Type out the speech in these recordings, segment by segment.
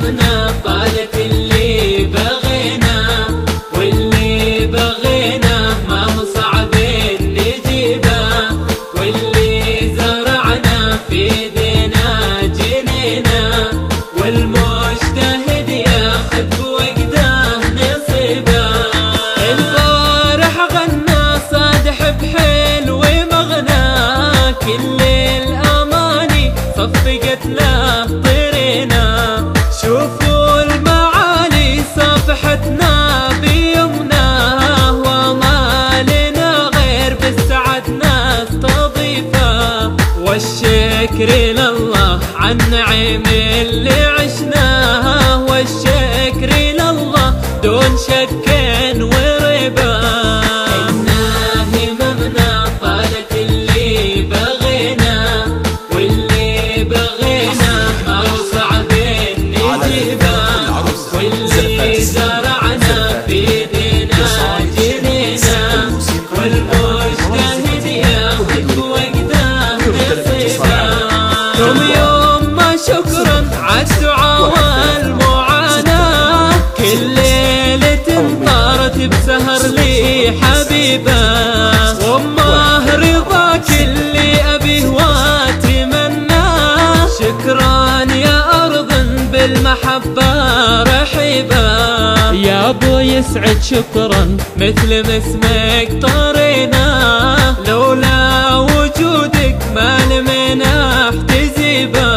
هممنا طالت اللي بغينا، واللي بغينا ما هو صعب نجيبه، واللي زرعنا في ايدينا جنينا، والمجتهد ياخذ بوقته نصيبه. الفارح غنى صادح بحيل ومغنى، كل الاماني صفقت له طيرنا، شوفوا المعالي صافحتنا بيمنا، وما لنا غير بالسعد نستضيفه، والشكر لله عن نعيم اللي عشناه، والشكر لله دون شك وريبه. إنا هممنا طالت اللي بغينا، واللي بغينا ما هو صعب نجيبه، واللي زرعنا في ايدينا جنينا، والمجتهد ياخذ بوقته نصيبه. ثم يوم ما شكرا عالدعاء والمعاناة، كل ليلة طارت بسهر لي حبيبه، وامه رضاك اللي ابيه واتمناه، شكرا يا ارض بالمحبه رحيبه، يا ابو يسعد شكرا مثل ما اسمك طرينا، لولا وجودك ما لمنا احتزيبه.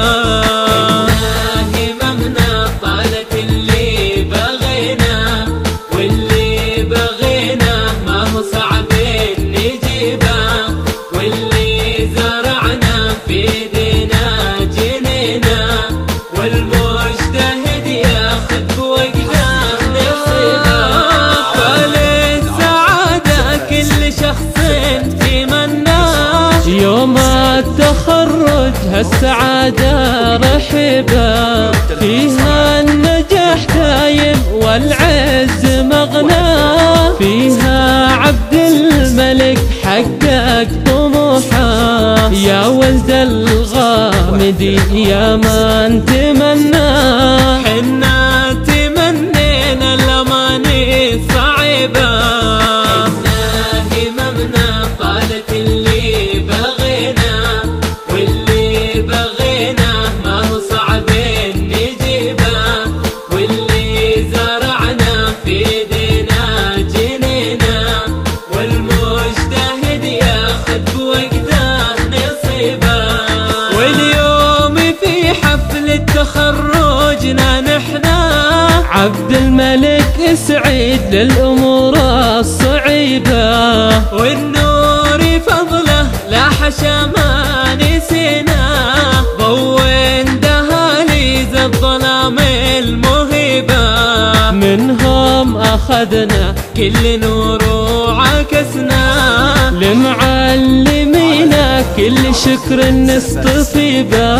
هممنا طالت اللي بغينا، واللي بغينا ما هو صعب نجيبه، واللي زرعنا في ايدينا جنينا، والمجتهد ياخذ بوقته نصيبه. فللسعادة كل شخص تمناه، يوم التخرج هالسعادة رحبة، فيها النجاح دايم والعز مغنى، فيها عبد الملك حقق طموحه، يا ولد الغامدي يا من تمنى، حنا تمنينا الاماني صعيبه. هممنا طالت اللي بغينا، واللي بغينا ما هو صعب نجيبه، واللي زرعنا في ايدينا جنينا، والمجتهد ياخذ بوقته نصيبه. واليوم في حفلة تخرجنا نحنا، عبد الملك سعيد للامور الصعيبه، والنور فضله لا حشا ما نسينا، ضوين دهاليز الظلام المهيبه، منهم اخذنا كل نور وعكسنا، لمعلمينا كل شكر نستطيبه.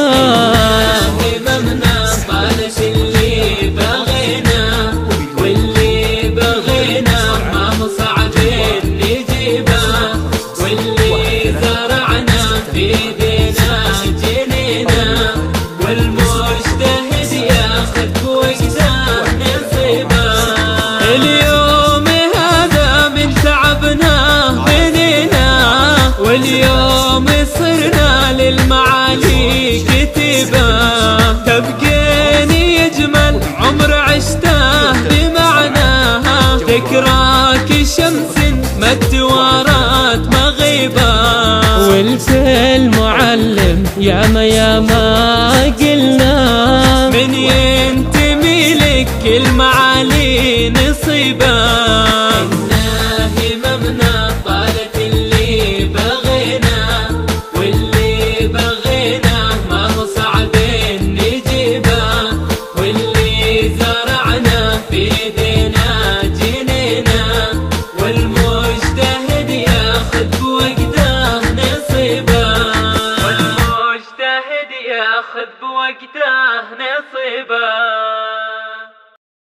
هممنا طالت اللي بغينا، واللي بغينا ما هو صعب نجيبه، واللي زرعنا في ايدينا جنينا، والمجتهد ياخذ بوقته نصيبه. اليوم هذا من تعبنا بنينا، واليوم صرنا للمعالي كتيبه، تبقيني يجمل عمر عشته بمعناها، ذكراك شمس ما التوارات مغيبه، والكل معلم ياما قلنا، من ينتمي لك المعالي نصيبه.